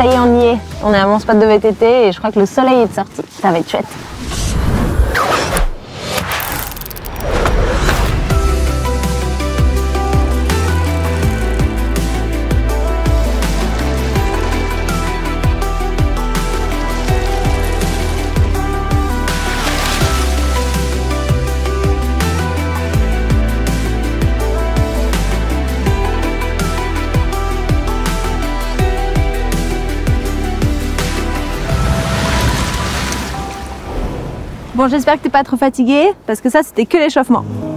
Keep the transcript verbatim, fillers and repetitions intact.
Ça y est, on y est. On est à mon spot de V T T et je crois que le soleil est sorti. Ça va être chouette. Bon, j'espère que t'es pas trop fatigué, parce que ça, c'était que l'échauffement.